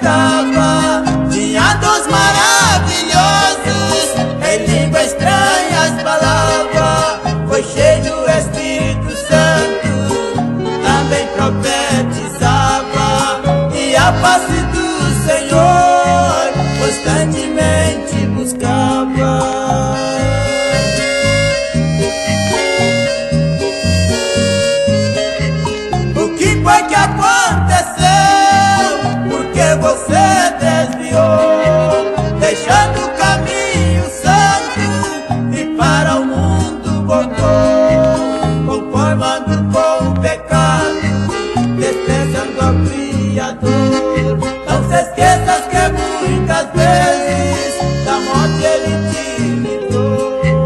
cantava, tinha dons maravilhosos, em língua estranha as palavras, foi cheio do Espírito Santo, também profetizava, e a face do Senhor constantemente buscava. O que foi que aconteceu? Porque você desviou, deixando o caminho santo, e para o mundo voltou, conformando com o pecado, desprezando ao Criador. Não se esqueças que muitas vezes da morte Ele te livrou.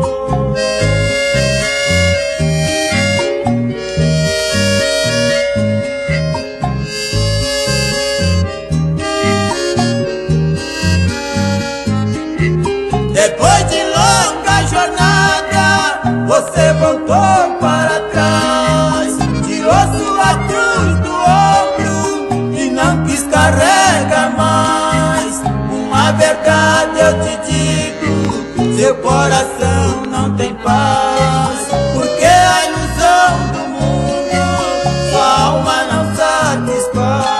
Depois de longa jornada, você voltou para trás, tirou sua cruz do ombro e não quis carregar mais. Uma verdade eu te digo, seu coração não tem paz, porque a ilusão do mundo sua alma não satisfaz.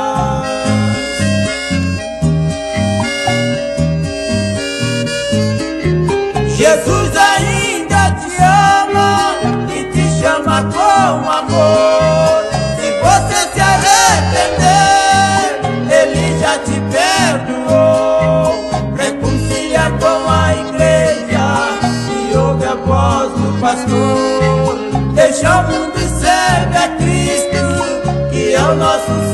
Jesus ainda te ama e te chama com amor. Se você se arrepender, Ele já te perdoou. Reconcilia com a igreja e ouve a voz do pastor. Deixa o mundo e serve a Cristo, que é o nosso